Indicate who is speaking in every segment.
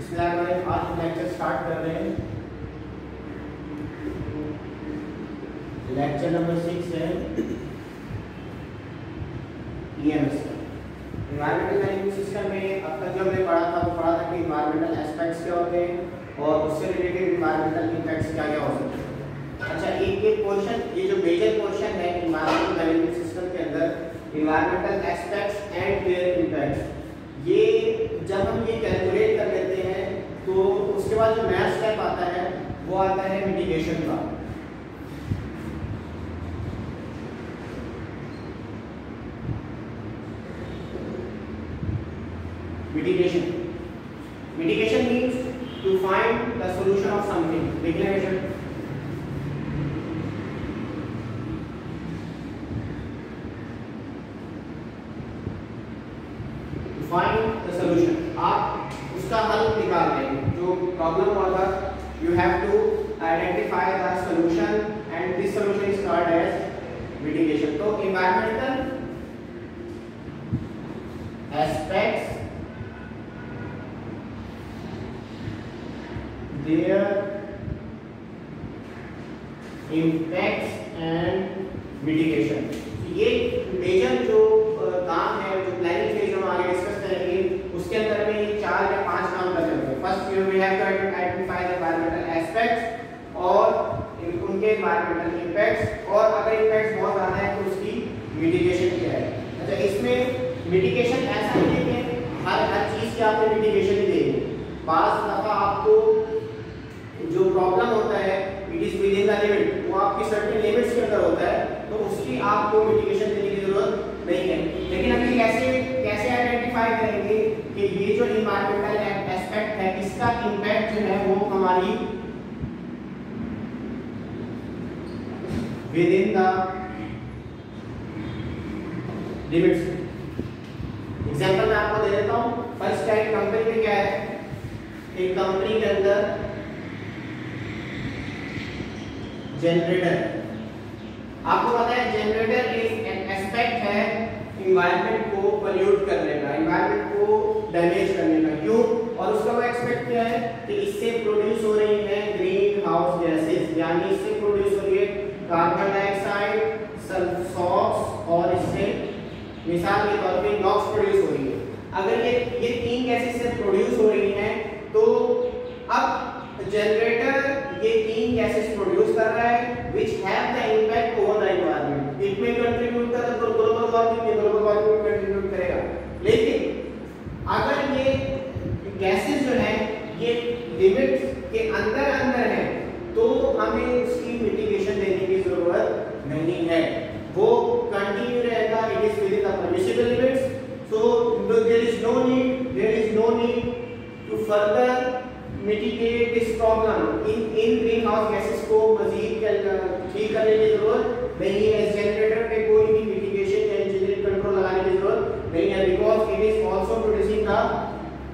Speaker 1: बिस्मिल्लाहिर्रहमानिर्रहीम। आज lecture start कर रहे हैं। लेक्चर नंबर 6 है EMS का। इन्वायरमेंटल मैनेजमेंट सिस्टम में अब तक जो हमने पढ़ा था वो पढ़ा था कि इन्वायरमेंटल एस्पेक्ट्स क्या होते हैं और उससे रिलेटेड इन्वायरमेंटल इम्पैक्ट्स क्या क्या हो सकते हैं। अच्छा, एक पोर्शन, ये जो मेजर पोर्शन है इन्वायरमेंटल मैनेजमेंट सिस्टम के अंदर environmental aspects and their impacts, ये जब हम ये कैलकुलेट कर लेते हैं तो उसके बाद जो नया स्टेप आता है वो आता है मिटिगेशन का। Mitigation means to find the solution of something. देखिए बेटा, फाइंड द सॉल्यूशन, आप उसका हल निकाल रहे हैं। जो प्रॉब्लम हुआ था, you have to identify the solution and this solution is called as mitigation. तो environmental aspects, their impacts and mitigation, ये मेजर जो काम है, जो प्लानिंग फेज हम आगे डिस्कस करेंगे, उसके अंदर में ये 4 या 5 काम करने होंगे। First we have to identify the environmental aspects और उनके एनवायरमेंटल इम्पैक्ट्स, और अगर इम्पैक्ट्स बहुत ज्यादा है तो उसकी मिटिगेशन क्या है। अच्छा, इसमें मिटिगेशन ऐसा नहीं है कि हर चीज की आपने मिटिगेशन ही देनी। बात दफा आपको जो प्रॉब्लम होता है it is within the limit, वो आपकी सर्टेन लिमिट्स के अंदर होता है, तो उसकी आपको मिटिगेशन देने की जरूरत नहीं है। लेकिन हम ये कैसे आइडेंटिफाई करेंगे कि ये जो एनवायरमेंटल एस्पेक्ट है इसका इंपैक्ट जो है वो हमारी within the limits. Example मैं आपको दे देता हूं। फर्स्ट टाइप कंपनी में क्या है, एक कंपनी के अंदर जनरेटर, आपको पता है जनरेटर एक एस्पेक्ट है एनवायरनमेंट को पोल्यूट करने का, एनवायरनमेंट को डैमेज करने का। क्यों? और उसका वो एक्सपेक्ट क्या है कि इससे प्रोड्यूस हो रही है ग्रीन हाउस गैसेस, यानी इससे प्रोड्यूस हो रही है कार्बन डाइऑक्साइड, सल्फर, और इससे मिसाल के तौर पे नॉक्स प्रोड्यूस हो रही है। अगर ये 3 गैसेस से प्रोड्यूस हो रही हैं तो अब जनरेटर ये 3 गैसेस प्रोड्यूस कर रहा है which have the impact over the environment. It में कंट्रीब्यूट कर रहा है तो ग्लोबल वार्मिंग में कंट्रीब्यूट करेगा। लेकिन अगर ये गैसेस जो है ये लिमिट के अंदर है तो हमें उसकी मिटिगेशन देने की जरूरत नहीं है, वो कंटिन्यू रहेगा। It is within the permissible limits, so there is no need to further mitigate this problem. इन ग्रीन हाउस गैसेस को मजीद ठीक करने की जरूरत नहीं है। जनरेटर पे कोई भी मिटिगेशन या इंजीनियरिंग कंट्रोल लगाने की जरूरत नहीं है, because it is also producing the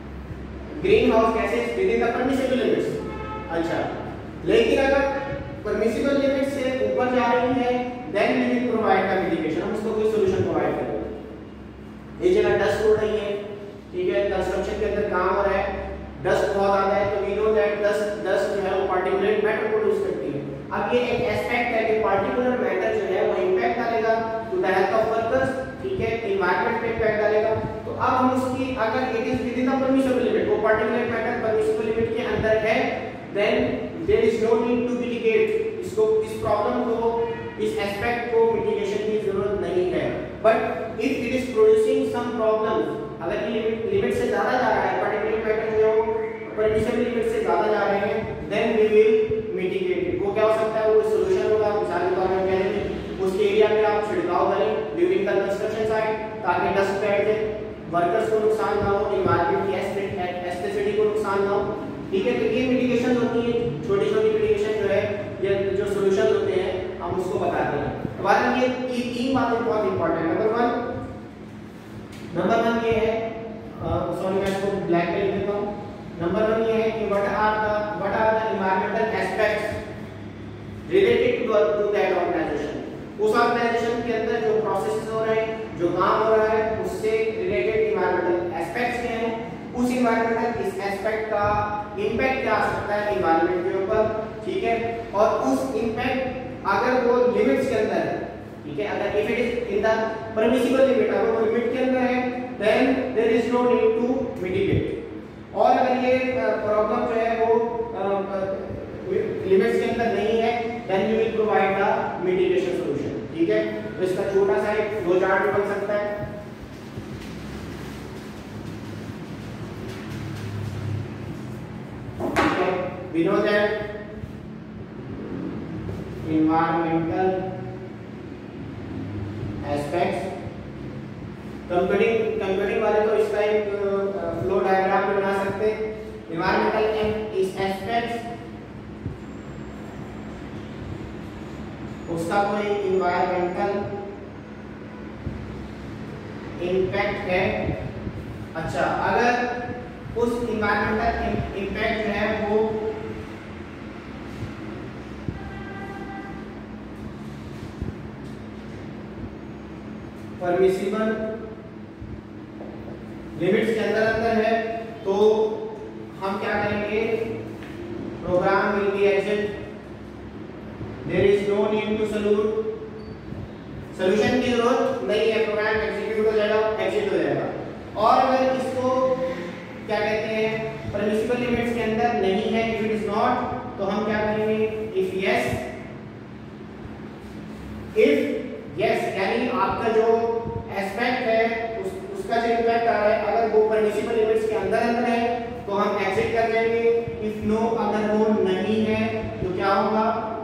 Speaker 1: greenhouse gases within the permissible limits. अच्छा, लेकिन अगर परमिसिबल लिमिट से ऊपर जा रही है then we will provide the mitigation, हम उसको कोई सॉल्यूशन प्रोवाइड करेंगे। एक जगह डस्ट हो रही है, ठीक है, कंस्ट्रक्शन के अंदर काम हो रहा है, डस्ट बहुत ज्यादा है, तो वी नो दैट डस्ट जो है वो पार्टिकुलेट मैटर प्रोड्यूस करती है। अब ये एक एस्पेक्ट है कि पार्टिकुलर मैटर जो है वो इंपैक्ट डालेगा to the health of workers, ठीक है, एनवायरनमेंट पे इंपैक्ट डालेगा। तो अब हम उसकी, अगर it is within the permissible limit, वो पार्टिकुलर मैटर परमिसिबल लिमिट के अंदर है, then there is no need to mitigate इसको, इस प्रॉब्लम को, इस एस्पेक्ट को मिटिगेशन की जरूरत नहीं है। But if it is producing some problems, अगर ये लिमिट से ज्यादा जा रहा है, पार्टिकुलर मैटर जो परमिसिबल लिमिट से ज्यादा जा रहे हैं, then we will mitigate it. वो क्या हो सकता है, वो सॉल्यूशन होगा। मिसाल के तौर पर कहते हैं उस एरिया में आप छिड़काव करें ड्यूरिंग द कंस्ट्रक्शन साइट ताकि डस्ट बैठे, वर्कर्स को नुकसान ना हो, एनवायरनमेंट की एस्थेटिसिटी को नुकसान ना हो, ठीक है। तो ये मिटिगेशन होती है, छोटी-छोटी मिटिगेशन जो है, ये जो सॉल्यूशन होते हैं हम उसको बताते हैं। तो बात ये 3 बातें बहुत इंपॉर्टेंट है। नंबर 1 ये है, सॉरी मैं इसको ब्लैक में लिख देता हूं। नंबर 1 ये है कि what are the environmental aspects related to that organization. उस ऑर्गेनाइजेशन के अंदर जो प्रोसेसेस हो रहे हैं, जो काम हो रहा है, उससे रिलेटेड एनवायरमेंटल एस्पेक्ट्स क्या हैं, उस इन्वायरमेंटल इस एस्पेक्ट का इम्पैक्ट क्या आ सकता है इन्वायरमेंट के ऊपर, ठीक है, और उस इम्पैक्ट अगर वो लिमिट्स के अंदर है, ठीक है, अगर if it is in the permissible limit, अगर वो लिमिट के अंदर है, then there is no need to mitigate. और अगर ये प्रॉब्लम जो है वो लिमिट्स के अंदर नहीं है, then you will provide the mitigation solution, ठीक है। तो इसका छोटा सा एक फ्लो चार्ट भी बन सकता है। We know that environmental aspects, computing वाले तो इसका एक फ्लो डायग्राम भी बना सकते हैं। environmental इस एस्पेक्ट्स, उसका कोई environmental इम्पैक्ट है। अच्छा, अगर उस environmental इम्पैक्ट है वो परमिसिबल लिमिट्स के अंदर है, तो हम क्या करेंगे, program will be exit, there is no need to solution की जरूरत नहीं है, प्रोग्राम एग्जीक्यूट हो जाएगा, एग्जिट हो जाएगा। और अगर इसको क्या कहते हैं परमिसिबल लिमिट्स के अंदर नहीं है, इफ इट इज नॉट, तो हम क्या करेंगे, इफ यस यानी आपका जो एस्पेक्ट है उसका जो इम्पैक्ट आ रहा है, अगर वो परमिसिबल लिमिट्स के अंदर है तो हम एग्जिट कर देंगे। इफ नो, अगर वो नहीं है तो क्या होगा,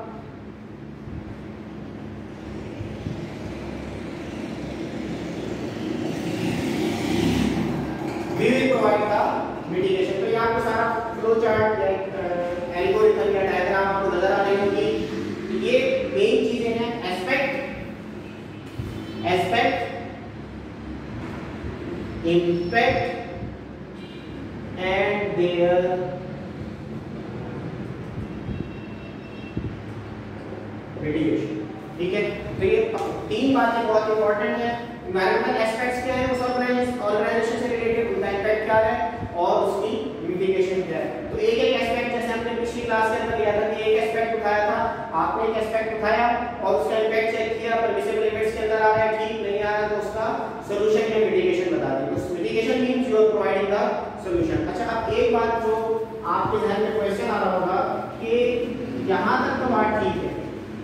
Speaker 1: we will provide the mitigation. तो ये आपको सारा फ्लो चार्ट या एल्गोरिथम या डायग्राम आपको नजर आ रही होगी। ये मेन चीजें हैं, aspect, impact and their mitigation, ठीक है। तो ये तीन बातें बहुत इंपॉर्टेंट है। इन्वायरमेंटल एस्पेक्ट्स क्या है उस ऑर्गेनाइजेशन से रिलेटेड, उनका इम्पैक्ट क्या है और उसकी मिटिगेशन क्या है। तो एक एक एस्पेक्ट, जैसे हमने पिछली क्लास के अंदर लिया था कि एक एस्पेक्ट उठाया था, आपने एक एस्पेक्ट उठाया और उसका इम्पैक्ट चेक किया, परमिसिबल लिमिट्स के अंदर आ रहा है, ठीक नहीं आ रहा, तो उसका सॉल्यूशन या मिटिगेशन बता दी। तो mitigation means you are providing the solution. अच्छा, अब एक बात जो आपके ध्यान में क्वेश्चन आ रहा होगा कि यहां तक तो बात ठीक है,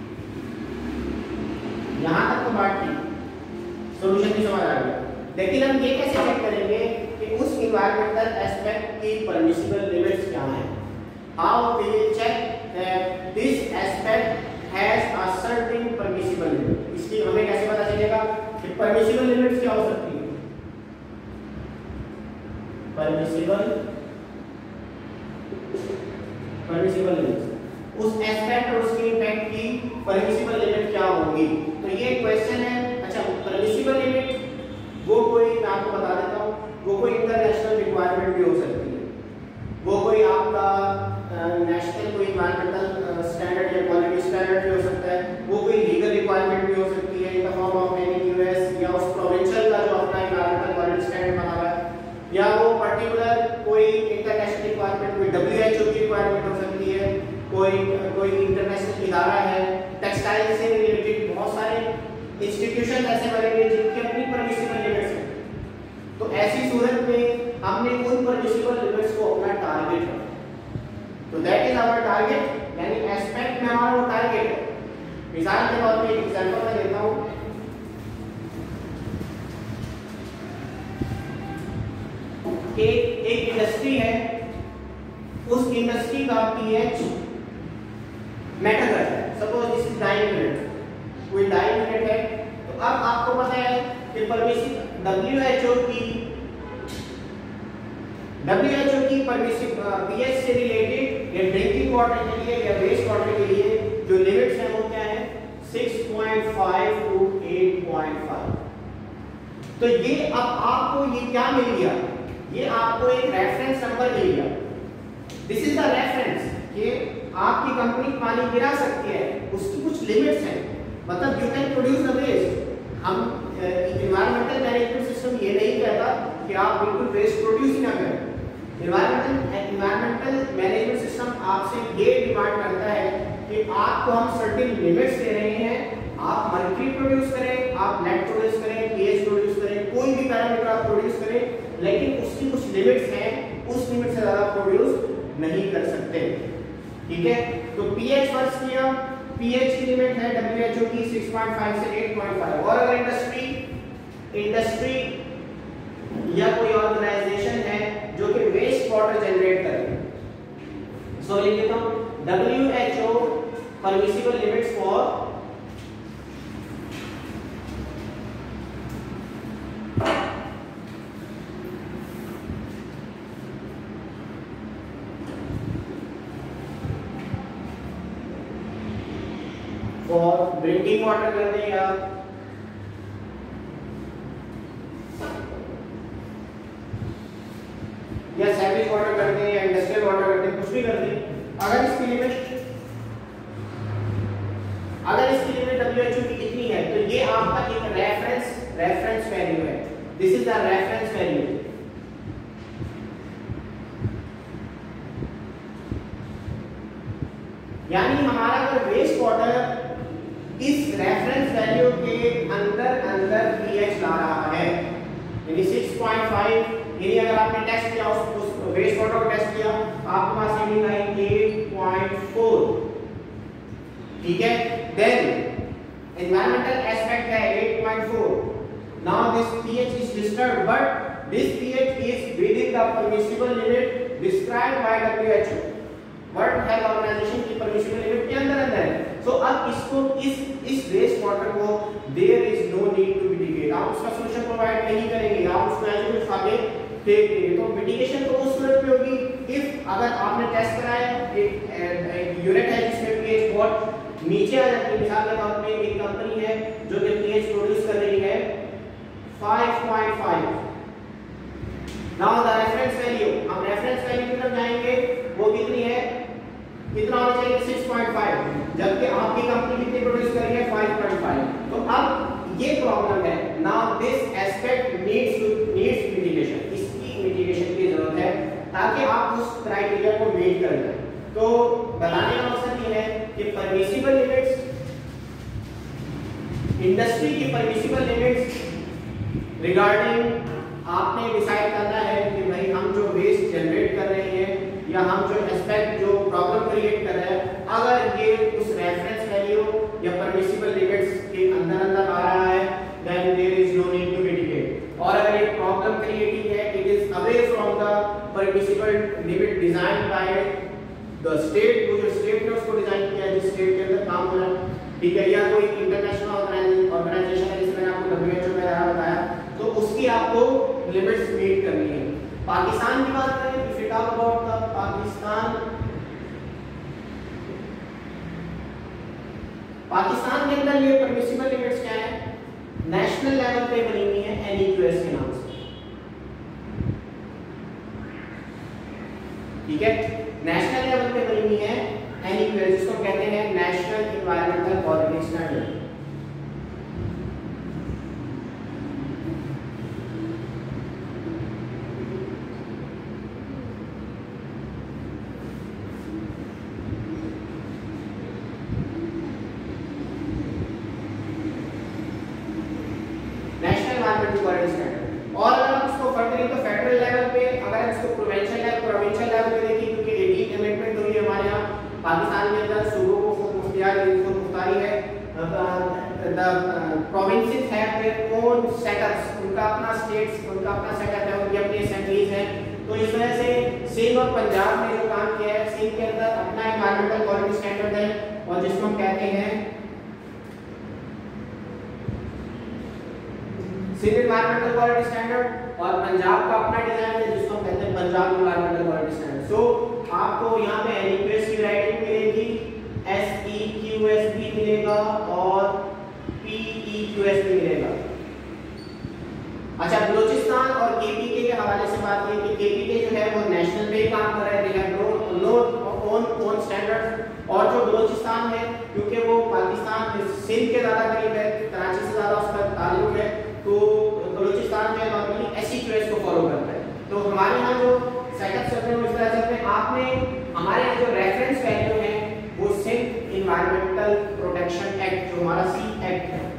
Speaker 1: यहां तक तो बात ठीक, सॉल्यूशन भी समझ आ गया, लेकिन हम ये कैसे चेक करेंगे कि उस इन्वायरमेंटल एस्पेक्ट की परमिसिबल लिमिट्स क्या हैं। How we will check that this aspect has a certain permissible limit. इसकी हमें कैसे पता चलेगा कि परमिसिबल लिमिट्स क्या हो सकती है। परमिसिबल लिमिट्स, उस एस्पेक्ट और उसके इम्पैक्ट की परमिसिबल लिमिट क्या होगी। तो ये क्वेश्चन है। अच्छा, परमिसिबल लिमिट वो कोई, मैं आपको बता देता हूँ, वो कोई इंटरनेशनल रिक्वायरमेंट भी हो सकती है, वो कोई आपका नेशनल कोई इन्वायरमेंटल स्टैंडर्ड या क्वालिटी स्टैंडर्ड भी हो सकता है, वो कोई लीगल रिक्वायरमेंट भी हो सकती है in the form of any US या उस प्रोविंशियल का जो अपना इन्वायरमेंटल क्वालिटी स्टैंडर्ड बना हुआ है, या वो पर्टिकुलर कोई इंटरनेशनल रिक्वायरमेंट, कोई WHO की रिक्वायरमेंट हो सकती है, कोई इंटरनेशनल इदारा है, टेक्सटाइल से रिलेटेड बहुत सारे इंस्टीट्यूशन ऐसे बनेंगे जिनकी अपनी परमिसिबल लिमिट्स हैं। तो ऐसी सूरत में हमने उन परमिसिबल लिमिट्स को अपना टारगेट रखा, तो दैट इज आवर टारगेट, यानी एस्पेक्ट में हमारा वो टारगेट है। मिसाल के तौर पे एक एग्जांपल मैं देता हूँ, एक इंडस्ट्री है, उस इंडस्ट्री का पीएच मैटर करता है, सपोज दिस इज 9 मिनट, कोई 9 मिनट है, तो अब आपको पता है कि परमिसिबल WHO की परमिसिबल पीएच से रिलेटेड या ड्रिंकिंग वाटर के लिए या वेस्ट वाटर के लिए जो लिमिट्स हैं वो क्या है, 6.5 to 8.5। तो ये अब आपको ये क्या मिल गया, ये आपको एक रेफरेंस नंबर मिल गया। दिस इज द रेफरेंस कि आपकी कंपनी पानी गिरा सकती है, उसकी कुछ लिमिट्स हैं, मतलब you can produce the waste. हम इन्वायरमेंटल मैनेजमेंट सिस्टम ये नहीं कहता कि आप बिल्कुल वेस्ट प्रोड्यूस ही ना करें, इन्वायरमेंटल मैनेजमेंट सिस्टम आपसे ये डिमांड करता है कि आपको हम सर्टेन लिमिट्स दे रहे हैं, आप मर्क्यूरी प्रोड्यूस करें, आप लेड प्रोड्यूस करें, पीएच प्रोड्यूस करें, कोई भी पैरामीटर आप प्रोड्यूस करें, लेकिन उसकी कुछ लिमिट्स हैं, उस लिमिट से ज्यादा प्रोड्यूस नहीं कर सकते। ठीक है, तो पीएच फर्स्ट किया, पीएच की लिमिट है WHO की 6.5 से 8.5। और अगर इंडस्ट्री या कोई ऑर्गेनाइजेशन है जो कि वेस्ट वाटर जनरेट करे, सो लिख देता हूं WHO permissible limits for drinking water कर दें या सैवेज वाटर कर दें या इंडस्ट्रियल वाटर कर दें, कुछ भी कर दें। अगर इसकी लिमिट WHO की कितनी है, तो ये आपका एक रेफरेंस वैल्यू है। This is the reference value. यानी हमारा अगर वेस्ट वाटर इस रेफरेंस वैल्यू के अंदर पीएच ला रहा है, यानी 6.5, यानी अगर आपने टेस्ट किया उस वेस्ट वाटर को टेस्ट किया, आपके पास रीडिंग आई 8.4। ठीक है, देन एनवायरमेंटल एस्पेक्ट है 8.4। Now this pH is disturbed, but this pH is within the permissible limit described by WHO। World health organization की परमिसिबल लिमिट के अंदर है। सो अब इसको इस वेस्ट वाटर को there is no need to mitigate, आप उसका सॉल्यूशन प्रोवाइड नहीं करेंगे, आप उसको ऐसे ही उठा के फेंक देंगे। तो मिटिगेशन तो उस सूरत में होगी इफ अगर आपने टेस्ट कराया एक यूनिट है जिसमें पीएच बहुत नीचे आ जाती है। मिसाल के तौर पे एक कंपनी है जो कि पीएच प्रोड्यूस कर रही है 5.5। नाउ द रेफरेंस वैल्यू, हम रेफरेंस वैल्यू की तरफ जाएंगे, वो कितनी है, कितना होना चाहिए 6.5, जबकि आपकी कंपनी कितनी प्रोड्यूस कर रही है 5.5। तो अब ये प्रॉब्लम है। Now this aspect needs mitigation, इसकी मिटिगेशन की जरूरत है ताकि आप उस क्राइटेरिया को मीट कर जाए। तो बताने का मकसद ये है कि परमिसिबल लिमिट्स, इंडस्ट्री की परमिसिबल लिमिट्स रिगार्डिंग आपने डिसाइड करना है कि भाई हम जो वेस्ट जनरेट कर रहे हैं या हम जो एस्पेक्ट जो प्रॉब्लम क्रिएट कर रहे हैं, अगर ये उस रेफरेंस वैल्यू या परमिसिबल लिमिट्स के अंदर आ रहा है, then there is no need to mitigate. और अगर ये प्रॉब्लम क्रिएटिंग है, it is away from the permissible limit design by the state, जो स्टेट ने उसको डिजाइन किया है, जिस स्टेट के अंदर काम हो रहा है। ठीक है, या कोई इंटरनेशनल ऑर्गेनाइजेशन है जिसमें आपको WHO में बताया, तो उसकी आपको लिमिट्स मीट करनी है। पाकिस्तान की बात करें, if we talk about the Pakistan के अंदर ये परमिसिबल लिमिट्स क्या है, नेशनल लेवल पे बनी हुई है NEQS के नाम से। ठीक है, नेशनल लेवल पे बनी हुई है NEQS, जिसको कहते हैं नेशनल एनवायरमेंटल क्वालिटी स्टैंडर्ड। और अगर हम इसको फर्दर तो फेडरल लेवल पे, अगर इसको प्रोविंशियल लेवल पे देखें, क्योंकि 18 अमेंडमेंट हुई है हमारे यहाँ पाकिस्तान के अंदर, सूबों को मुख्तारी है, प्रोविंसेस है अपने ओन सेटअप्स, उनका अपना स्टेट्स, उनका अपना सेटअप है, उनकी अपनी असेंबलीज हैं। तो इस वजह से सिंध और पंजाब ने जो काम किया है, सिंध के अंदर अपना एनवायरमेंटल क्वालिटी स्टैंडर्ड है और जिसको हम कहते हैं सिंध एनवायरमेंटल क्वालिटी स्टैंडर्ड, और पंजाब का अपना डिजाइन है जिसको हम कहते हैं Punjab environmental quality standard. So आपको यहाँ पे NEQS की राइटिंग मिलेगी, SEQS भी मिलेगा और PEQS भी मिलेगा। अच्छा, बलूचिस्तान और KPK के हवाले से बात की कि KPK जो है वो नेशनल पे काम कर रहा है, they have no own standard. और जो बलूचिस्तान है, क्योंकि वो पाकिस्तान सिंध के ज़्यादा करीब है, कराची से ज़्यादा उसका ताल्लुक है, तो बलूचिस्तान जो है नॉर्मली SEQS को फॉलो करता है। तो हमारे यहाँ जो सेटअप चलते हैं इस तरह चलते हैं। आपने हमारे जो रेफरेंस वैल्यू है वो सिर्फ इन्वायरमेंटल प्रोटेक्शन एक्ट जो हमारा सी एक्ट है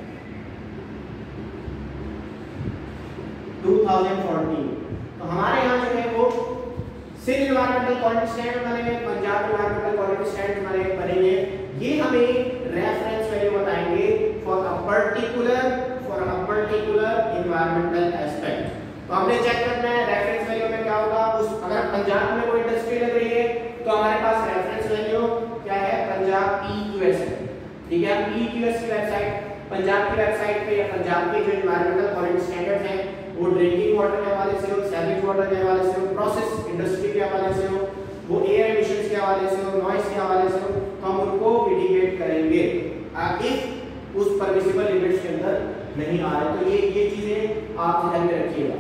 Speaker 1: 2014, तो हमारे यहाँ जो है वो सिर्फ इन्वायरमेंटल क्वालिटी स्टैंडर्ड बनेंगे, पंजाब इन्वायरमेंटल क्वालिटी स्टैंडर्ड बनेंगे। ये हमें रेफरेंस वैल्यू बताएंगे for a particular environmental aspect. तो हमने चेक करना है रेफरेंस वैल्यू में क्या होगा। उस अगर पंजाब में कोई इंडस्ट्री लग रही है तो हमारे पास रेफरेंस वैल्यू क्या है, पंजाब PQS है, ठीक है। PQS की वेबसाइट, पंजाब की वेबसाइट पे या पंजाब के जो इन्वायरमेंटल क्वालिटी स्टैंडर्ड्स हैं वो ड्रिंकिंग वाटर के हवाले से हो, सैवेज वाटर के हवाले से हो, प्रोसेस इंडस्ट्री के हवाले से हो, वो एयर एमिशंस के हवाले से हो, नॉइस के हवाले से हो, तो हम उनको मिटिगेट करेंगे इफ उस परमिसिबल लिमिट्स के अंदर नहीं आ रहे। तो ये चीजें आप ध्यान में रखिएगा।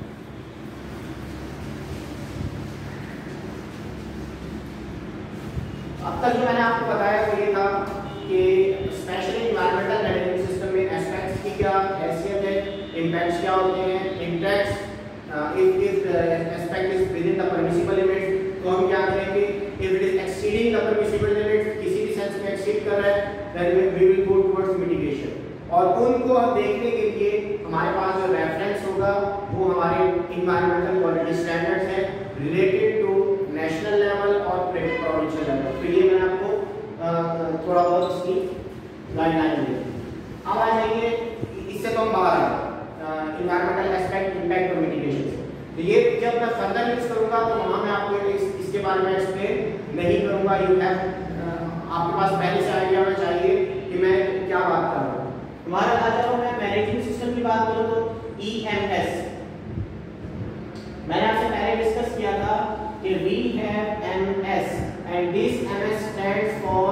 Speaker 1: अब तक जो मैंने आपको बताया वो ये था कि स्पेशली इन्वायरमेंटल मैनेजमेंट सिस्टम में एस्पेक्ट्स की क्या हैसियत है, इम्पैक्ट्स क्या होते हैं, impacts if the aspect is within the permissible limits तो हम क्या करेंगे, if it is exceeding the permissible limits किसी भी सेंस में एक्सीड कर रहा है then we will go towards mitigation। और उनको हम देखने के लिए हमारे पास जो रेफरेंस होगा वो हमारे इन्वायरमेंटल क्वालिटी स्टैंडर्ड्स हैं रिलेटेड टू नेशनल लेवल और प्रोविंशियल लेवल। तो ये मैंने आपको थोड़ा बहुत इसकी गाइडलाइन दी। अब आ जाएंगे, इससे तो हम बाहर आए इन्वायरमेंटल एस्पेक्ट, इम्पैक्ट और मिटिगेशन से। तो ये जब मैं फर्दर यूज करूंगा तो वहां मैं आपको इसके बारे में एक्सप्लेन नहीं करूंगा। यू हैव आपके पास पहले से आइडिया होना चाहिए कि मैं क्या बात कर रहा हूँ। तुम्हारा आ जाओ, मैं मैनेजमेंट सिस्टम की बात करूँ तो EMS मैंने आपसे पहले डिस्कस किया था कि we have MS and this MS stands for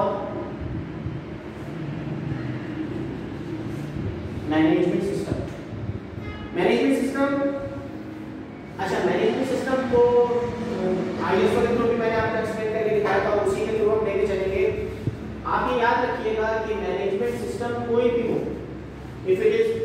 Speaker 1: management system. Management system, अच्छा मैनेजमेंट सिस्टम को ISO के थ्रू भी मैंने आपको एक्सप्लेन करके दिखाया था, उसी के थ्रू हम लेके चलेंगे। आप ये याद रखिएगा कि मैनेजमेंट सिस्टम कोई भी हो, if it is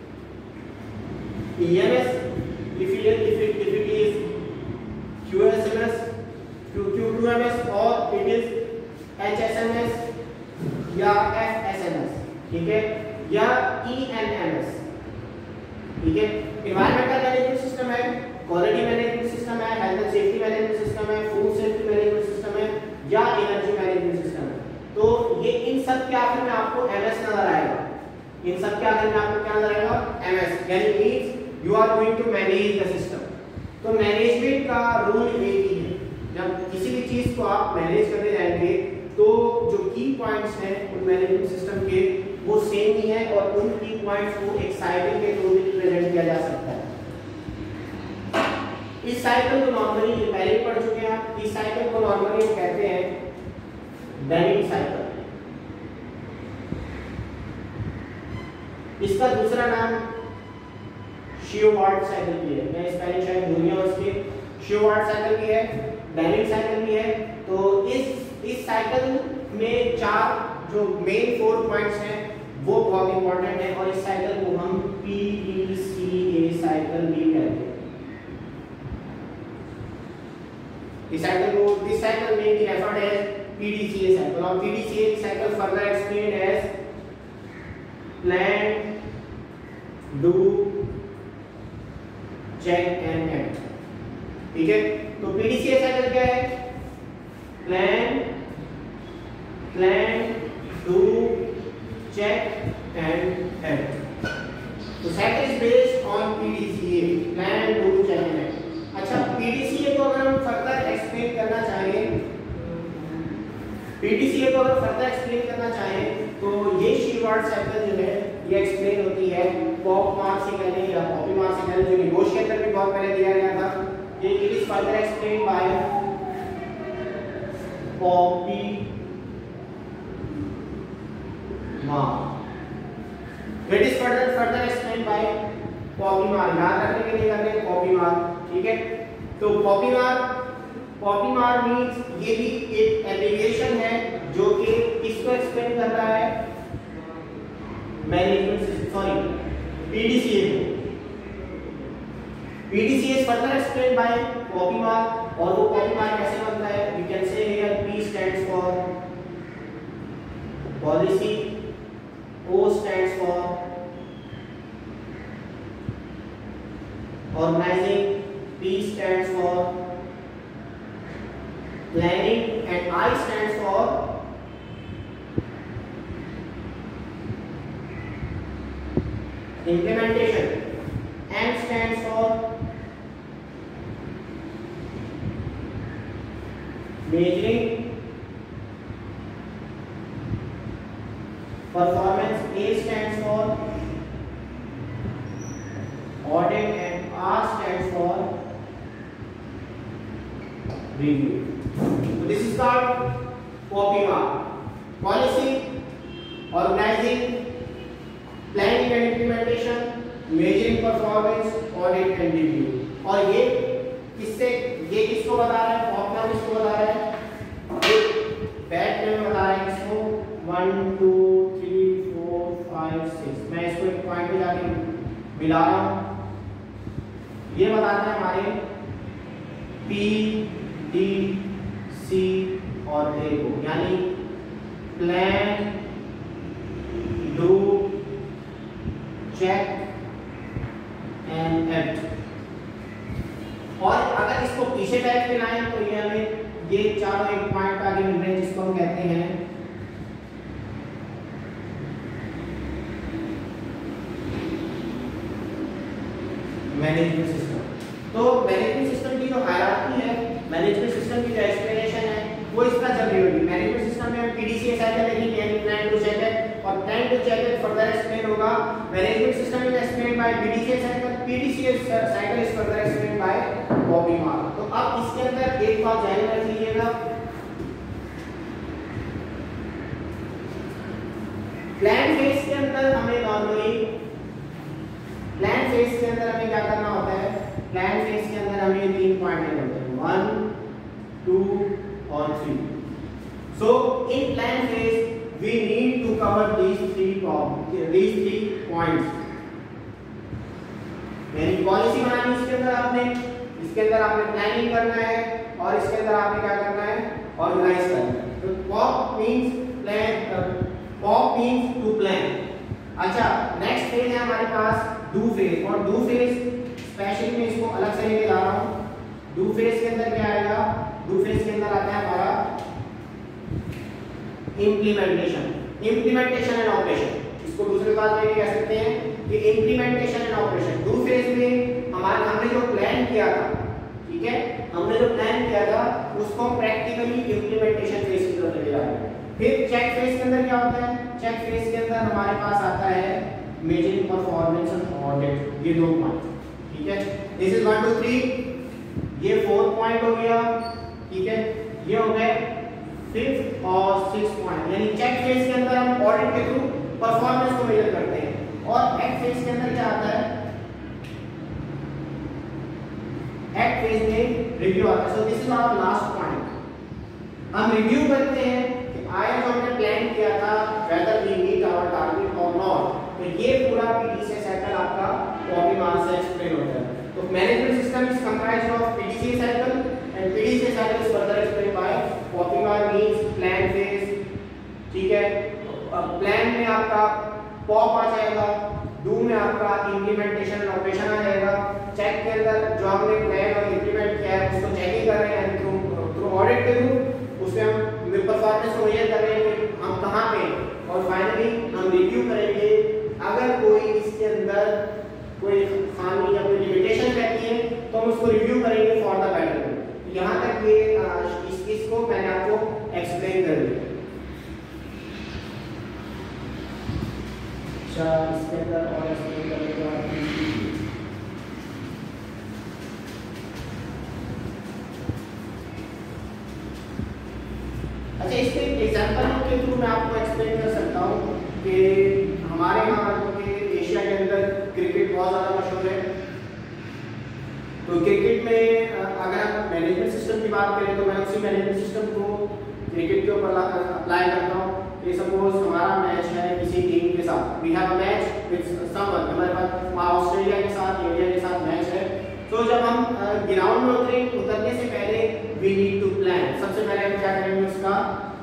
Speaker 1: EMS, if it is QSMS, QQMS और it is HSMS या FSMS, ठीक है, या ENMS, ठीक है। इन्वायरमेंटल मैनेजमेंट सिस्टम है, क्वालिटी मैनेजमेंट सिस्टम है, health and safety management system है, फूड सेफ्टी मैनेजमेंट सिस्टम है या एनर्जी मैनेजमेंट सिस्टम है। तो ये इन सब के आखिर में आपको MS नजर आएगा। इन सब के आखिर में आपको क्या नजर आएगा, MS, यानी means you are going to manage the system. तो मैनेजमेंट का रूल एक ही है, जब किसी भी चीज को आप मैनेज करने जाएंगे तो जो की पॉइंट्स हैं उन मैनेजमेंट सिस्टम के वो सेम ही है और उन की पॉइंट्स को एक साइकिल के थ्रू भी रिप्रेजेंट किया जा सकता है। इस साइकिल को नॉर्मली पहले ही पढ़ चुके हैं आप, इस साइकिल को नॉर्मली कहते हैं डेनिंग साइकिल। इसका दूसरा नाम शियोवार्ड साइकिल भी है, मैं स्पेलिंग शायद भूल गया उसकी। शियोवार्ड साइकिल भी है, डेनिंग साइकिल भी है। तो इस साइकिल में चार जो मेन 4 पॉइंट्स हैं वो बहुत इंपॉर्टेंट है और इस साइकिल को हम PDCA साइकिल भी कहते हैं। इस साइकिल में भी रेफर्ड एज PDCA साइकिल और PDCA cycle further explained as plan, do, check and act, ठीक है। तो PDCA साइकिल क्या है, plan, do, check and act। तो cycle is based on PDCA, plan, do, check and act. अच्छा PDCA को अगर हम फर्दर एक्सप्लेन करना चाहें तो ये शियोवार्ड साइकिल जो है ये एक्सप्लेन होती है पॉप-मार से कहने या पॉपी-मार से कहने, जो नेगोशिएटर भी बहुत पहले दिया गया था। ये it is further explain by POPIMAR. It is further explain by POPIMAR, याद रखने के लिए करते हैं पॉपी-मार, ठीक है। तो पॉपी-मार मींस ये भी एक एब्रिविएशन है जो कि किसको एक्सप्लेन कर रहा है, मैनेजमेंट सिस्टम, सॉरी PDCA को। PDCA is further explained by POPIMAR और वो पॉपी मार्क कैसे बनता है? We can say here P stands for policy, O stands for organizing, P stands for planning and I stands for implementation. M stands for measuring performance. A stands for audit and R stands for review. So this is called POPI mark. Policy, organizing, planning and implementation, measuring performance, audit and review. और ये किसको बता रहा है? Poppy किसको बता रहा है? बैट में बता रहा है किसको? 1 2 3 4 5 6। मैं इसको एक पॉइंट पे जाके मिला रहा हूँ। ये बताता है हमारे P D C और A को, यानी plan, do, check and act. और अगर इसको पीछे बैक में लाएं तो ये हमें ये चारों एक पॉइंट आगे मिल रहे हैं जिसको हम कहते हैं मैनेजमेंट सिस्टम। तो मैनेजमेंट सिस्टम की जो हायरार्की है, मैनेजमेंट सिस्टम की जो एक्सप्लेनेशन है वो इस तरह चल रही होगी। मैनेजमेंट सिस्टम में हम PDCA साइकिल देखेंगे, यानी प्लान टू चेक, और plan to check further explain होगा। Management system is explained by PDCA cycle, PDCA cycle is further explained by POPI mark. तो अब इसके अंदर एक बात ध्यान में रख लीजिएगा, प्लान फेज के अंदर हमें नॉर्मली प्लान फेज के अंदर हमें क्या करना होता है? प्लान फेज के अंदर हमें 3 पॉइंट लेने होते हैं, 1 2 और 3। So in plan phase we need to cover these three points। यानी पॉलिसी बनानी इसके अंदर आपने प्लानिंग करना है, और इसके अंदर आपने क्या करना है? ऑर्गेनाइज करना है। तो POP means plan, POP means to plan। अच्छा, नेक्स्ट फेज है हमारे पास डू फेज, और डू फेज स्पेशली मैं इसको अलग से लेके जा रहा हूँ। डू फेज के अंदर क्या आएगा? डू फेज के अंदर आता है हमारा इम्प्लीमेंटेशन एंड ऑपरेशन। इसको दूसरे बात में कह सकते हैं कि implementation and operation. Do phase में हमने जो प्लान किया था, ठीक है, हमने जो प्लान किया था उसको प्रैक्टिकली इम्प्लीमेंटेशन फेज की तरफ ले जा रहे हैं। फिर चेक फेज के अंदर क्या होता है? चेक फेज के अंदर हमारे पास आता है मेजरिंग परफॉर्मेंस एंड ऑडिट। ये 2 पॉइंट, ठीक है। दिस इज 1 2 3, ये 4 पॉइंट हो गया, ठीक है। ये हो गए 5th और 6th पॉइंट। यानी चेक फेज के अंदर हम ऑडिट के थ्रू परफॉर्मेंस को मेजर करते हैं, और एक्ट फेज के अंदर क्या आता है? एक्ट फेज में रिव्यू आता है। So this is our last point. हम रिव्यू करते हैं कि आया जो हमने प्लान किया था whether we meet our target और नॉट। तो ये पूरा PDCA साइकिल आपका POPI मार्क से एक्सप्लेन होता है। तो management system is comprised of PDCA cycle and PDCA cycle is further explain by POPI mark means plan phase, ठीक है। प्लान में आपका POP आ जाएगा, डू में आपका इम्प्लीमेंटेशन एंड ऑपरेशन आ जाएगा, चेक के अंदर जो हमने प्लान और इम्प्लीमेंट किया है उसको चेकिंग कर रहे हैं थ्रू ऑडिट के थ्रू, उसमें हम परफॉर्मेंस को मेजर कर रहे हैं कि हम कहाँ पे, और फाइनली हम रिव्यू करेंगे। अगर कोई इसके अंदर कोई खामी या कोई लिमिटेशन रहती है तो हम उसको रिव्यू करेंगे फॉर द बेटर। यहाँ तक ये इसको मैंने आपको एक्सप्लेन कर दिया। अच्छा, इसके अंदर और एक्सप्लेन करेंगे। अच्छा, इसके एग्जांपल के थ्रू मैं आपको एक्सप्लेन कर सकता हूँ कि हमारे यहाँ एशिया के अंदर क्रिकेट बहुत ज़्यादा मशहूर है। तो क्रिकेट में अगर हम मैनेजमेंट सिस्टम की बात करें तो मैं उसी मैनेजमेंट सिस्टम को क्रिकेट के ऊपर अप्लाई करता हूँ। कि सपोज हमारा मैच है किसी टीम के साथ, we have a match with someone, हमारे पास ऑस्ट्रेलिया के साथ, इंडिया के साथ मैच है। तो जब हम ग्राउंड में उतरने से पहले वी नीड टू प्लान। सबसे पहले हम क्या करेंगे, उसका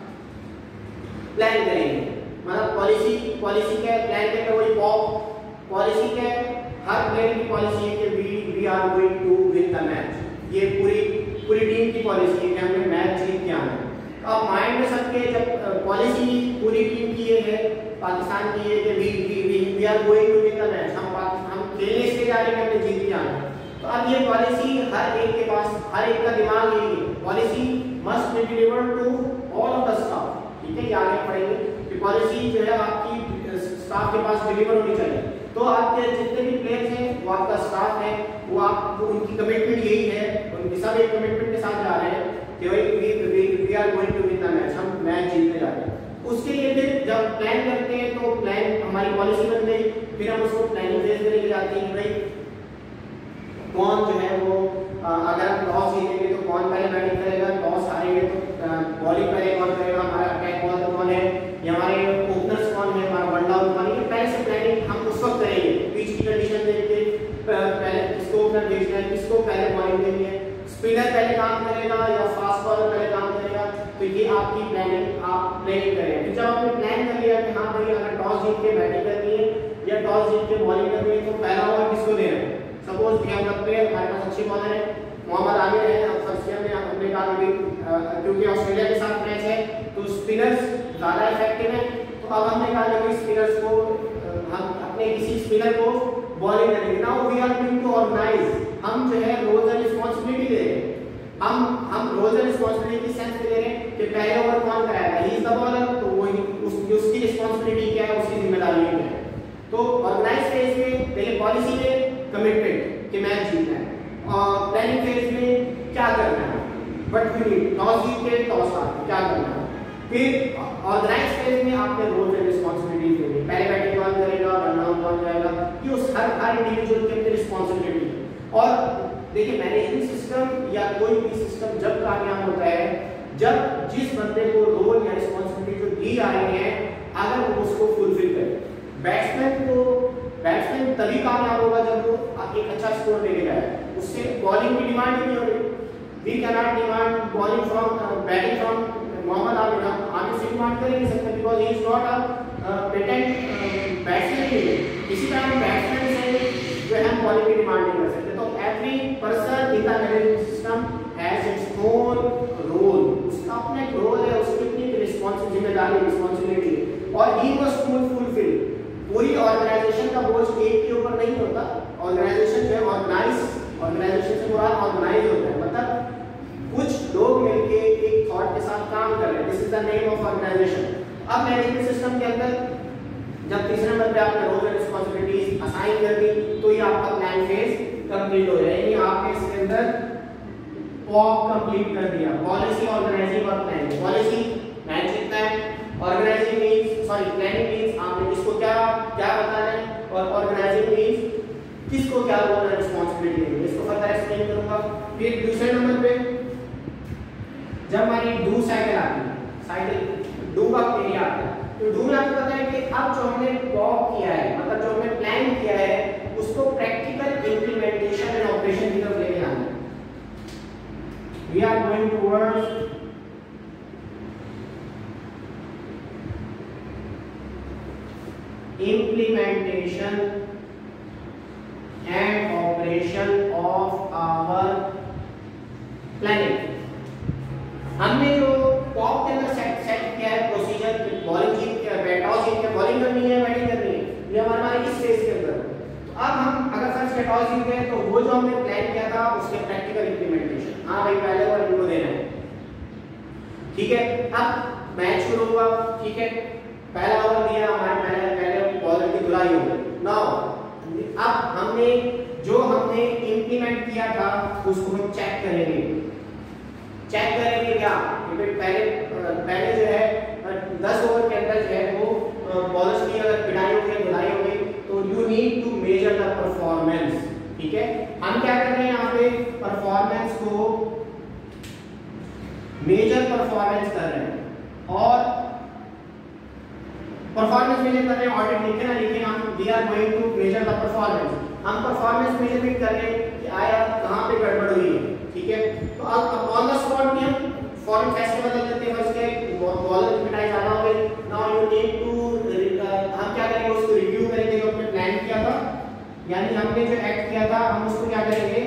Speaker 1: प्लान करेंगे। मतलब पॉलिसी क्या है, प्लान क्या है, वही पॉलिसी क्या है, हर प्लेयर की पॉलिसी है कि we are going to win the match. ये पूरी टीम की पॉलिसी है कि हमें मैच जीत के आना है। तो अब माइंड में सबके जब पॉलिसी पूरी टीम की ये है, पाकिस्तान की ये कि we are going to win the match, हम खेलने इसलिए जा रहे हैं कि हमें जीत के आना है। तो अब ये पॉलिसी हर एक के पास, हर एक का दिमाग यही है, policy must be delivered to all of the staff. ठीक है, ये आगे पढ़ेंगे कि पॉलिसी जो है आपकी स्टाफ के पास डिलीवर होनी चाहिए। तो आपके जितने भी प्लेयर्स हैं, वो आपका स्टाफ है, वो आप उनकी कमिटमेंट यही है, उनके सब एक कमिटमेंट के साथ जा रहे हैं कि we are going to win the match, हम मैच जीतने जा रहे हैं। उसके लिए फिर जब प्लान करते हैं तो प्लान हमारी पॉलिसी बन गई, फिर हम उसको प्लानिंग फेज में लेके जाते हैं कि भाई कौन जो है वो अगर हम टॉस जीतेंगे तो कौन पहले बैटिंग करेगा, टॉस हारेंगे तो बॉलिंग पहले कौन करेगा, हमारा अटैक कौन है, या हमारे ओपनर्स कौन है, हमारा वन डाउन कौन है। पहले से प्लानिंग हम उस वक्त करेंगे, पिच की कंडीशन देख के पहले किसको ओपनर भेजना है, किसको पहले बॉलिंग देनी है, स्पिनर पहले काम करेगा या फास्ट बॉलर पहले काम करेगा। तो ये आपकी प्लानिंग आप प्लानिंग करें। फिर जब आपने प्लान कर लिया कि हाँ भाई अगर टॉस जीत के बैटिंग करनी है या टॉस जीत के बॉलिंग करनी है तो पहला ओवर किसको देना है। सपोज कि हम रखते हैं हमारे पास अच्छे बॉलर है, मोहम्मद आमिर है, अब फर्स्ट ईयर में हमने कहा क्योंकि ऑस्ट्रेलिया के साथ मैच है तो स्पिनर्स ज़्यादा इफेक्टिव है। तो अब हमने कहा कि स्पिनर्स को हम अपने किसी स्पिनर को बॉलिंग करेंगे। Now we are going to organize, हम जो है रोल्स एंड रिस्पांसिबिलिटी दे रहे हैं, हम रोल्स एंड रिस्पांसिबिलिटी की सेंस में दे रहे हैं कि पहले ओवर कौन कराएगा, ही इज द बॉलर, तो वही उसकी रिस्पांसिबिलिटी क्या है, उसकी जिम्मेदारी क्या है। तो ऑर्गेनाइज फेज में पहले पॉलिसी में कमिटमेंट कि मैच जीतना है, और प्लानिंग फेज में क्या करना है, बट वी नीड टॉस जीत के टॉस हार क्या करना है। फिर ऑर्गेनाइज फेज में आपने रोल्स एंड रिस्पांसिबिलिटीज देनी, पहले बैटिंग कौन करेगा, रन आउट कौन जाएगा, कि उस हर इंडिविजुअल की अपनी रिस्पांसिबिलिटी है। और देखिए मैनेजमेंट सिस्टम या कोई भी सिस्टम जब कामयाब होता है जब जिस बंदे को रोल या रिस्पांसिबिलिटी जो दी जा रही है अगर वो उसको फुलफिल करे। बैट्समैन तभी कामयाब होगा जब वो एक अच्छा स्कोर लेके जाए, उससे बॉलिंग की डिमांड ही नहीं हो रही। We can not demand bowling from batting from Mohammad Amir से डिमांड कर नहीं सकते because he is not a patent batsman. किसी तरह हम बैट्समैन से जो है बॉलिंग की डिमांड नहीं कर सकते। तो every person in the management system has its own role, उसका अपना एक रोल है, उसकी अपनी जिम्मेदारी रिस्पांसिबिलिटी, और ही मस्ट फुलफिल। पूरी ऑर्गेनाइजेशन का बोझ एक के ऊपर नहीं होता। ऑर्गेनाइजेशन जो है ऑर्गेनाइजेशन से पूरा ऑर्गेनाइज होता है, मतलब कुछ लोग मिलके एक थॉट के साथ काम कर रहे हैं। This is the name of organization. अब मैनेजमेंट सिस्टम के अंदर जब तीसरे नंबर पे आपने रोल एंड रिस्पांसिबिलिटीज असाइन कर दी तो ये आपका प्लान फेज कंप्लीट हो जाएगा। यानी आपने इसके अंदर पॉप कंप्लीट कर दिया, पॉलिसी, ऑर्गेनाइजिंग और प्लानिंग। पॉलिसी मैच जीतना है, ऑर्गेनाइजिंग मींस प्लानिंग मींस आपने किसको क्या बताना है, और ऑर्गेनाइजिंग मींस किसको क्या रोल एंड रिस्पांसिबिलिटी है। इसको फर्दर एक्सप्लेन करूंगा। फिर दूसरे नंबर पे जब हमारी डू साइकिल आती है, साइकिल डू का एरिया आता है, तो डू में आपको पता है कि अब जो हमने पॉप किया है, मतलब जो हमने प्लान किया है उसको प्रैक्टिकल इंप्लीमेंटेशन एंड ऑपरेशन की तरफ लेके आना है। We are going towards implementation and operation of our planning। हमने जो पॉप के अंदर सेट किया है प्रोसीजर, बॉलिंग जीत के टॉस जीत के बॉलिंग करनी है बैटिंग करनी है, ये हमारे इस फेज के अंदर। तो अब हम अगर फर्स्ट के टॉस जीत गए तो वो जो हमने प्लान किया था उसके प्रैक्टिकल इंप्लीमेंटेशन, हाँ भाई पहले ओवर इनको देना है, ठीक है। अब मैच शुरू हुआ, ठीक है, पहला ओवर दिया, हमारे पहले बॉलर की धुलाई हो गई। नाउ अब हमने इंप्लीमेंट किया था उसको हम चेक करेंगे क्या पहले जो है 10 ओवर के अंदर जो है वो बॉलर्स की अगर पिटाई हो गई, धुलाई हो गई, तो you need to measure the performance, ठीक है। हम क्या कर रहे हैं यहाँ पे परफॉर्मेंस को मेजर परफॉर्मेंस कर रहे हैं, और परफॉर्मेंस मेजर कर रहे हैं, ऑडिट लिखे ना लिखे हम we are going to measure the performance. हम परफॉर्मेंस मेजरमेंट कर रहे हैं कि आया कहाँ पे गड़बड़ हुई है, ठीक है। तो अब ऑन द स्पॉट में हम फॉरन फेस्ट बदल देते हैं, फर्स्ट के बॉलर की पिटाई ज्यादा हो गई, नाउ यू नीड टू हम क्या करेंगे, उसको रिव्यू करेंगे जो हमने प्लान किया था, यानी हमने जो एक्ट किया था हम उसको क्या करेंगे,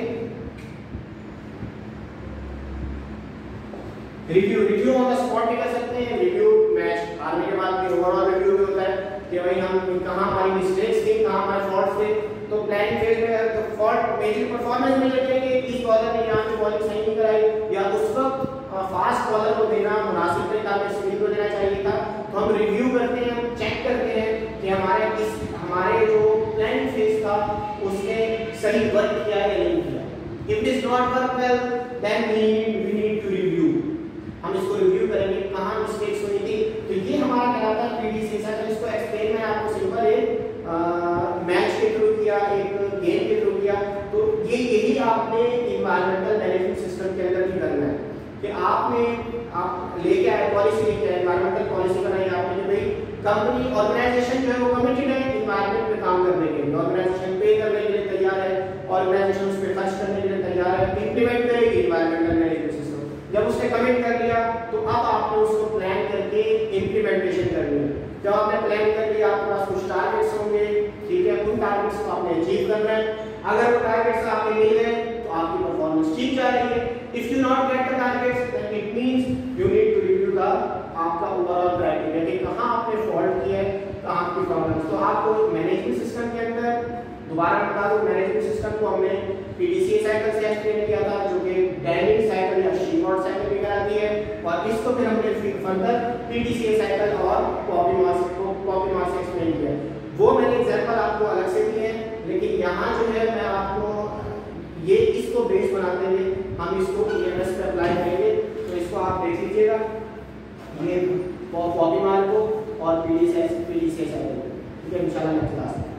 Speaker 1: रिव्यू ऑन द स्पॉट भी कर सकते हैं। रिव्यू मैच हारने के बाद भी ओवरऑल रिव्यू भी होता है कि भाई हम कहाँ हमारी मिस्टेक्स थी, कहाँ हमारे फॉल्ट्स थे। तो प्लानिंग फेज में तो फॉल्ट मेजर परफॉर्मेंस में लेते हैं कि इस बॉलर ने यहाँ पे बॉलिंग सही नहीं कराई या उस वक्त फास्ट बॉलर को देना मुनासिब नहीं था, स्पिन को देना चाहिए था। तो हम रिव्यू करते हैं, हम चेक करते हैं कि हमारे जो प्लानिंग फेज था उसने सही वर्क किया है या नहीं किया। If it is not work well then we need to review, हम इसको रिव्यू करेंगे कहाँ मिस्टेक्स हुई थी। तो ये हमारा कहलाता है पीडीसी सर। तो इसको एक्सप्लेन मैं आपको सिंपल एक मैच के थ्रू किया, एक गेम के थ्रू किया। तो ये यही आपने इन्वायरमेंटल मैनेजमेंट सिस्टम के अंदर भी करना है कि आप लेके आए पॉलिसी, लेके आए इन्वायरमेंटल पॉलिसी बनाई आपने कि भाई कंपनी ऑर्गेनाइजेशन जो है वो कमिटेड है इन्वायरमेंट पे काम करने के लिए, ऑर्गेनाइजेशन पे करने के लिए तैयार है, ऑर्गेनाइजेशन उस पे खर्च करने के लिए तैयार है, इंप्लीमेंट करेगी इन्वायरमेंटल मैनेजमेंट सिस्टम। जब उसने कमिट कर लिया तो अब आपने उसको प्लान करके इंप्लीमेंटेशन करनी है। जब आपने प्लान कर लिया आपके पास कुछ टारगेट्स होंगे, ठीक है, उन टारगेट्स को आपने अचीव करना है। अगर वो टारगेट्स आपके मिल गए तो आपकी परफॉर्मेंस ठीक जा रही है। If you not get the targets then it means you need to review the आपका ओवरऑल क्राइटेरिया कि कहां आपने फॉल्ट किया है, कहां आपकी प्रॉब्लम्स। तो आपको मैनेजमेंट सिस्टम के अंदर दोबारा बता दूं, मैनेजमेंट सिस्टम को हमने पीडीसीए साइकिल से एक्सप्लेन किया था जो कि डायनेमिक साइकिल या शीमॉट साइकिल भी कराती है, और इसको फिर हमने फर्दर पीडीसीए साइकिल और पॉपीमॉस से एक्सप्लेन किया। वो मैंने एग्जांपल आपको अलग से दिए हैं, लेकिन यहाँ जो है मैं आपको ये इसको बेस बनाते हुए हम इसको ईएमएस पे अप्लाई करेंगे। तो इसको आप देख लीजिएगा, ये पॉपीमॉस को और पीडीसीए साइकिल, ठीक है, इंशाल्लाह नेक्स्ट क्लास में।